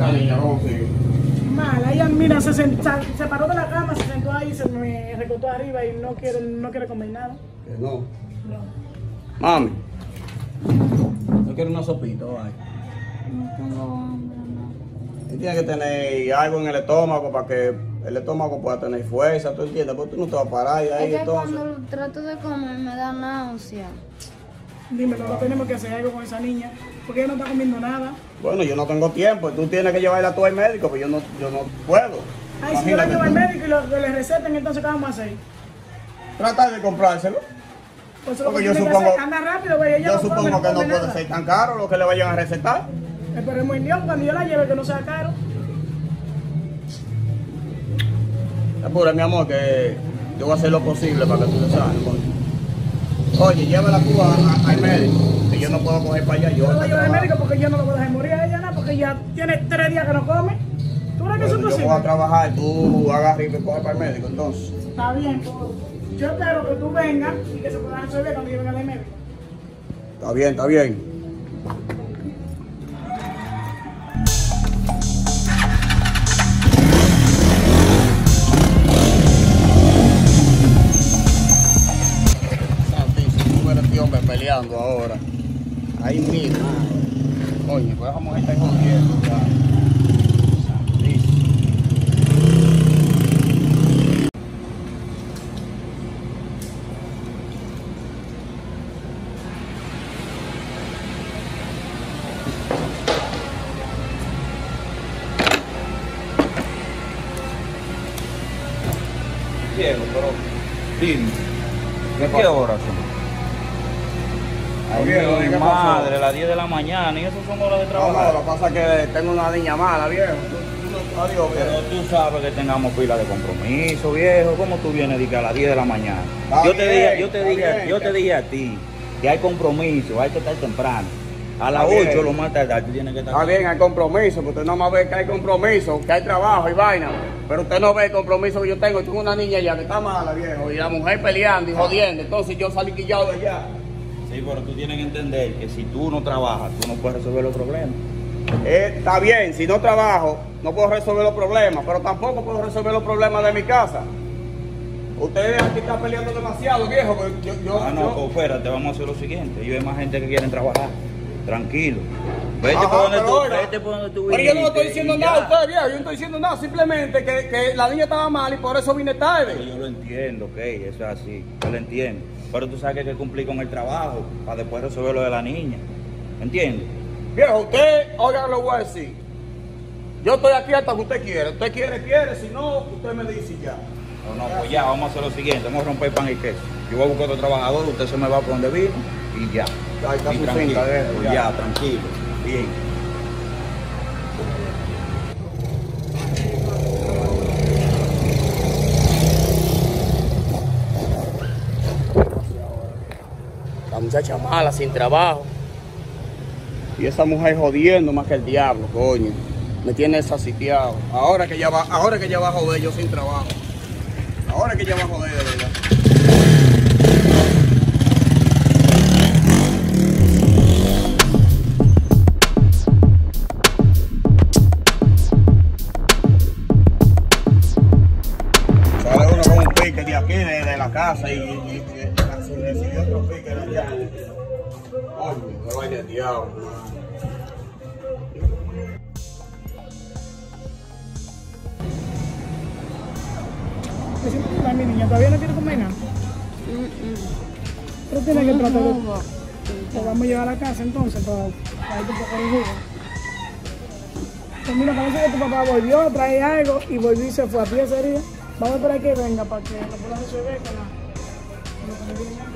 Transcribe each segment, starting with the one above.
esa niña, ¿cómo sigue? Mala, ella mira, se paró de la cama, se sentó ahí, se me recostó arriba y no quiere comer nada. Que no. No. Mami, ¿no quiere una sopita o algo? No tengo hambre, no. Tiene que tener algo en el estómago para que el estómago pueda tener fuerza, ¿tú entiendes? Porque tú no te vas a parar y ahí Es que entonces. cuando trato de comer me da náusea. Dime, no tenemos que hacer algo con esa niña, porque ella no está comiendo nada. Bueno, yo no tengo tiempo, tú tienes que llevarla tú al médico, pues yo no puedo. Ay, si yo la Imagínate llevo al tú. médico y lo que le receten, entonces ¿qué vamos a hacer? Tratar de comprárselo. Pues lo Porque que yo tiene que supongo, hacer, anda rápido, güey, ella yo no come, supongo que no come puede nada. ser tan caro lo que le vayan a recetar. Esperemos en Dios, cuando yo la lleve que no sea caro. Apura, mi amor, que yo voy a hacer lo posible para que tú te sanes. Oye, llévala tú al médico, que yo no puedo coger para allá. Yo Yo la voy a llevar al trabajo. médico porque yo no lo voy a dejar morir a ella, nada, porque ya tiene 3 días que no come. ¿Tú crees que eso es Bueno, yo voy a posible? trabajar, tú agarras y me coges para el médico, entonces. Está bien, pues, yo espero que tú vengas y que se pueda resolver cuando yo venga al médico. Está bien, está bien. Santísimo, tú eres este hombre peleando ahora. Ahí mismo. Coño, pues esa mujer está jodiendo ya. Santísimo. Diego, pero dime, ¿de qué hora son? Ay, Viejo, ¿qué mi pasó? madre, las 10 de la mañana, y eso son horas de No, trabajo. no, lo que pasa es que tengo una niña mala, viejo. Adiós, Pero viejo. tú sabes que tengamos pila de compromiso, viejo. ¿Cómo tú vienes a las 10 de la mañana? Está Yo te bien, dije, está yo bien. te dije a ti que hay compromiso, hay que estar temprano. A las Está bien. 8 lo más tardar, tú tienes que estar. Está bien, hay compromiso, porque usted no más ve que hay compromiso, que hay trabajo y vaina. Pero usted no ve el compromiso que yo tengo. Tengo una niña ya que está mala, viejo, y la mujer peleando y jodiendo. Entonces yo salí quillado de allá. Sí, pero tú tienes que entender que si tú no trabajas, tú no puedes resolver los problemas. Está bien, si no trabajo, no puedo resolver los problemas, pero tampoco puedo resolver los problemas de mi casa. Usted aquí está peleando demasiado, viejo. Porque No, pues espérate, vamos a hacer lo siguiente. Yo hay más gente que quieren trabajar. Tranquilo. Vete Ajá, por donde pero tú, oiga, vete por donde tú Pero yo no le estoy viniste diciendo y nada a ya. usted, viejo. Yo no estoy diciendo nada, simplemente que la niña estaba mal y por eso vine tarde. Yo lo entiendo, ok, eso es así, yo lo entiendo. Pero tú sabes que hay que cumplir con el trabajo para después resolver lo de la niña. ¿Entiendes? Viejo, usted, oiga, lo voy a decir. Yo estoy aquí hasta que usted quiere. Usted quiere, si no, usted me dice ya. No, pues ya, vamos a hacer lo siguiente, vamos a romper pan y queso. Yo voy a buscar otro trabajador, usted se me va por donde vino y ya. Ahí está Y su tranquilo, finca, viejo, pues ya. ya, tranquilo, bien. La muchacha mala, sin trabajo. Y esa mujer jodiendo más que el diablo, coño. Me tiene desasitiado. Ahora que ella va a joder yo sin trabajo. Ahora que ella va a joder de verdad. Sale uno con un pique de aquí, de la casa, y recibió otro pique de allá. Coño, me vaya el diablo, man. Me siento mal, mi niña, todavía no quiere comer nada. Pero tiene que tratar de... Lo vamos a llevar a la casa entonces para irte un poco de jugo. Pues mira, parece que tu papá volvió a traer algo y volvió y se fue a pie ese día. Vamos a esperar que venga para que lo pueda resolver con lo que me viene.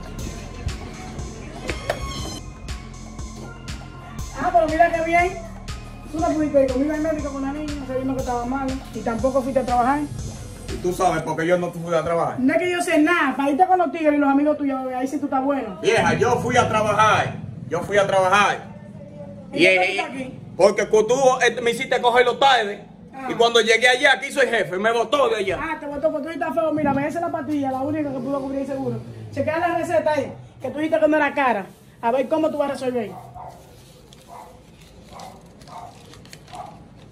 Pero mira qué bien. Tú no pudiste ir conmigo al médico con la niña, sabiendo que estaba mal y tampoco fuiste a trabajar. Y tú sabes por qué yo no fui a trabajar. No es que yo sé nada, para irte con los tigres y los amigos tuyos, ahí sí tú estás bueno. Vieja, yo fui a trabajar. ¿Y qué tú estás aquí? Porque tú me hiciste cogerlo tarde. Y cuando llegué allá, aquí soy jefe, me botó de allá. Te botó porque tú estás feo. Mira, me la pastilla, la única que pudo cubrir el seguro. Chequea la receta ahí, que tú dijiste que no era cara. A ver cómo tú vas a resolver.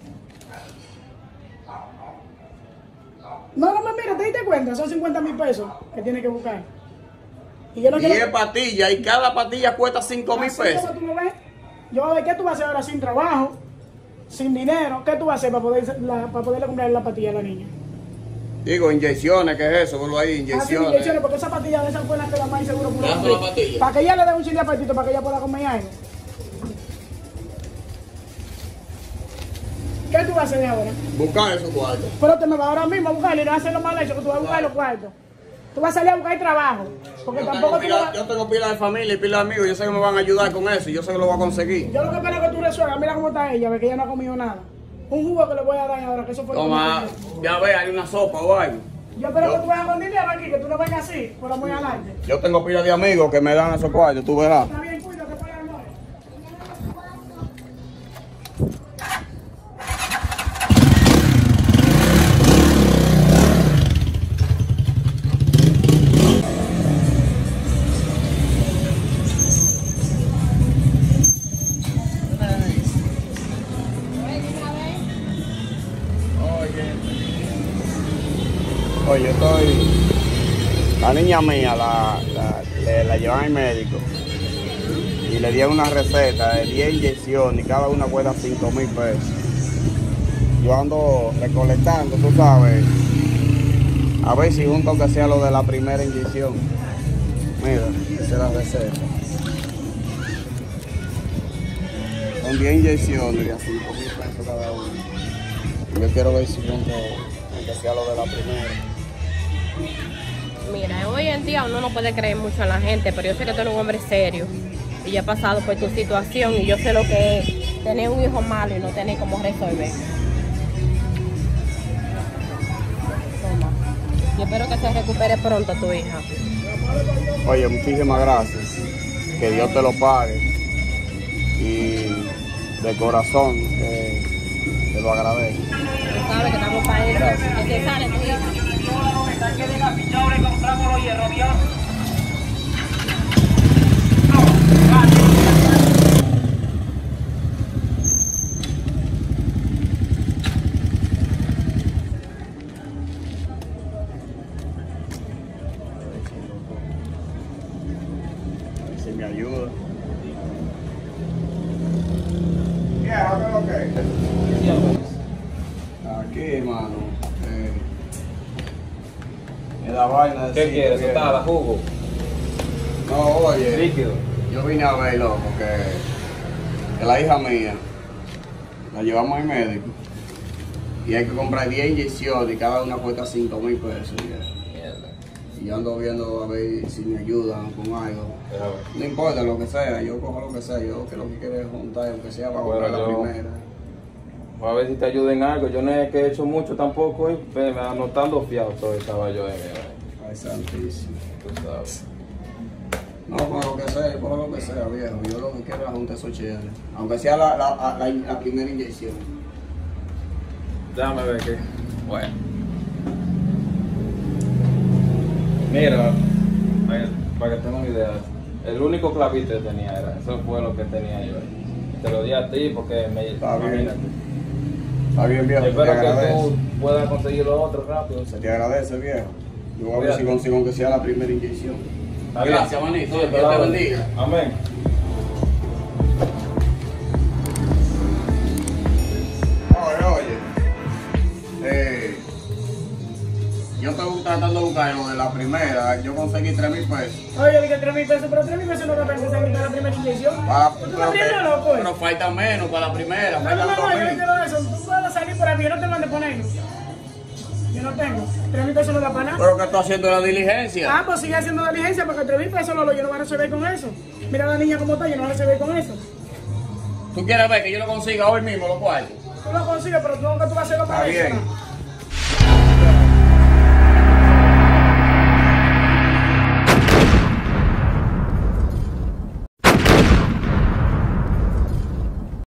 te diste cuenta, son 50,000 pesos que tienes que buscar. Y yo no quiero... 10 pastillas y cada pastilla cuesta 5,000 Así pesos. como tú lo ves, yo a ver qué tú vas a hacer ahora sin trabajo, sin dinero, ¿qué tú vas a hacer para poderle comprar la pastilla a la niña? Digo, inyecciones, ¿qué es eso? Vuelvo ahí, Así, inyecciones. inyecciones, porque esa pastilla de esas buenas que la más seguro por Dame la pastilla. para que ella le dé un chile de apetito, para que ella pueda comer algo. ¿Qué tú vas a hacer ahora? Buscar esos cuartos. Pero te me vas ahora mismo a buscarlo y no vas a hacer lo mal hecho, que tú vas a buscar los cuartos. Tú vas a salir a buscar trabajo. Porque tampoco tú vas... Yo tengo pila de familia y pila de amigos. Yo sé que me van a ayudar con eso y yo sé que lo voy a conseguir. Yo lo que espero es que tú resuelvas. Mira cómo está ella, ve que ella no ha comido nada. Un jugo que le voy a dar ahora, que eso fue Toma, lo que me ya ve, hay una sopa o algo. Yo espero que tú vayas con dinero aquí, que tú no vengas así, por muy adelante. Yo tengo pila de amigos que me dan esos cuartos, tú verás. Está bien, cuídate, por el amor. Oye, yo estoy... La niña mía la llevan al médico y le dieron una receta de 10 inyecciones y cada una cuesta 5,000 pesos. Yo ando recolectando, tú sabes, a ver si junto que sea lo de la primera inyección. Mira, esa es la receta. Son 10 inyecciones y a 5,000 pesos cada una. Y yo quiero ver si junto que sea lo de la primera. Mira, hoy en día uno no puede creer mucho en la gente, pero yo sé que tú eres un hombre serio y yo he pasado por tu situación y yo sé lo que es tener un hijo malo y no tener cómo resolver. Toma. Yo espero que se recupere pronto tu hija. Oye, muchísimas gracias. Que Dios te lo pague. Y de corazón te lo agradezco. Tú sabes que estamos para eso. Que se sale tu hija. Si me ayuda. Aquí, hermano. Es la vaina de ¿Qué quieres? ¿Sotada, jugo? No, oye. ¿Líquido? Yo vine a ver, loco, que la hija mía la llevamos al médico y hay que comprar 10 inyecciones y cada una cuesta 5,000 pesos. Mierda. Y yo ando viendo a ver si me ayudan con algo. Pero, No importa lo que sea, yo cojo lo que sea, yo que lo que quiero es juntar, aunque sea para Bueno, comprar la yo- primera. a ver si te ayuda en algo. Yo no he que he hecho mucho tampoco. Me anotando fiado todo estaba yo en Ay, santísimo. tú sabes. No, con lo que sea, cojo lo que sea, viejo. Yo lo que quiero es juntar esos chéveres. Aunque sea la primera inyección. Déjame ver qué. Bueno. Mira, para que tengas una idea, el único clavito que tenía era, eso fue lo que tenía yo. Te lo di a ti porque me Está bien. imagínate. Está bien, viejo, se te Espero que agradece. tú puedas conseguir lo otro rápido. Se te agradece, viejo. Yo voy a ver si Cuídate. consigo aunque sea la primera inyección. Está bien. Gracias, manito. Sí, Dios te claro. bendiga. Amén. Oye, yo estoy tratando de buscar lo de la primera. Yo conseguí 3,000 pesos. Oye, dije 3,000 pesos, pero 3,000 pesos no me parece que se la primera inyección. ¿Tú te Pero, ríes, loco, pues? pero falta menos para la primera. No, Faltan yo no 2,000. quiero eso. Tú puedes salir por aquí, yo no tengo dónde ponerlo. Yo no tengo. 3,000 pesos no da para nada. Pero que estoy haciendo la diligencia. Ah, pues sigue haciendo diligencia porque 3,000 pesos no, yo no voy a resolver con eso. Mira a la niña como está, yo no voy a resolver con eso. ¿Tú quieres ver que yo lo consiga hoy mismo, los cuartos? Tú lo consigues, pero tú nunca tú vas a hacerlo Está para eso. bien. ¿no?